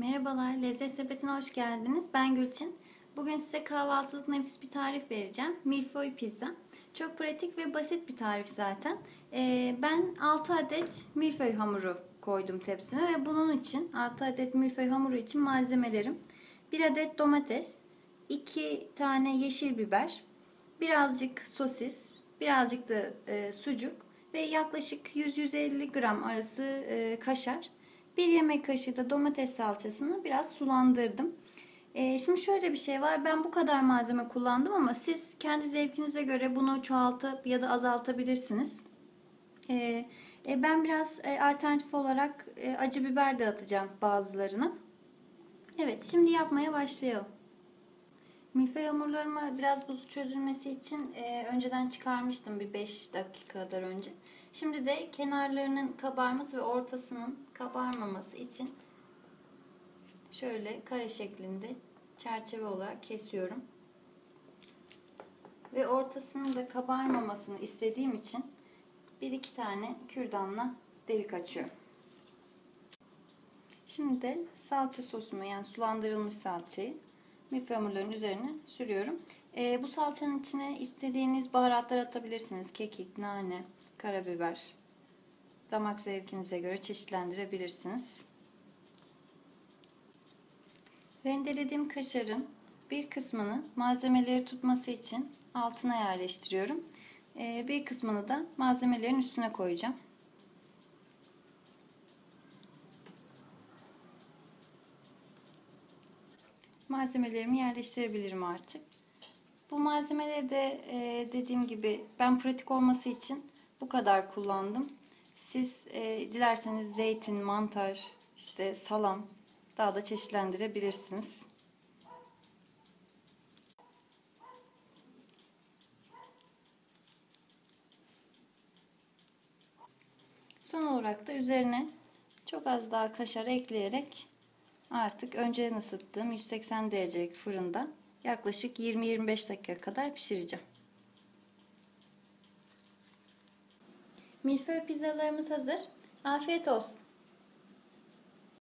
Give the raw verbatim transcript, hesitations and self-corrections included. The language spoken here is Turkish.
Merhabalar, Lezzet Sepeti'ne hoş geldiniz. Ben Gülçin. Bugün size kahvaltılık nefis bir tarif vereceğim. Milföy pizza. Çok pratik ve basit bir tarif zaten. Ee, ben altı adet milföy hamuru koydum tepsime ve bunun için altı adet milföy hamuru için malzemelerim: bir adet domates, iki tane yeşil biber, birazcık sosis, birazcık da e, sucuk ve yaklaşık yüz yüz elli gram arası e, kaşar. Bir yemek kaşığı da domates salçasını biraz sulandırdım. Ee, şimdi şöyle bir şey var. Ben bu kadar malzeme kullandım ama siz kendi zevkinize göre bunu çoğaltıp ya da azaltabilirsiniz. Ee, e, ben biraz e, alternatif olarak e, acı biber de atacağım bazılarına. Evet, şimdi yapmaya başlayalım. Milföy hamurlarımı biraz buzu çözülmesi için e, önceden çıkarmıştım, bir beş dakika kadar önce. Şimdi de kenarlarının kabarması ve ortasının kabarmaması için şöyle kare şeklinde çerçeve olarak kesiyorum. Ve ortasının da kabarmamasını istediğim için bir iki tane kürdanla delik açıyorum. Şimdi de salça sosumu, yani sulandırılmış salçayı milföy hamurlarının üzerine sürüyorum. Ee, bu salçanın içine istediğiniz baharatlar atabilirsiniz. Kekik, nane, karabiber. Damak zevkinize göre çeşitlendirebilirsiniz. Rendelediğim kaşarın bir kısmını malzemeleri tutması için altına yerleştiriyorum. Ee, bir kısmını da malzemelerin üstüne koyacağım. Malzemelerimi yerleştirebilirim artık. Bu malzemeleri de e, dediğim gibi ben pratik olması için bu kadar kullandım. Siz e, dilerseniz zeytin, mantar, işte salam daha da çeşitlendirebilirsiniz. Son olarak da üzerine çok az daha kaşar ekleyerek artık önceden ısıttığım yüz seksen derecelik fırında yaklaşık yirmi yirmi beş dakika kadar pişireceğim. Milföy pizzalarımız hazır. Afiyet olsun.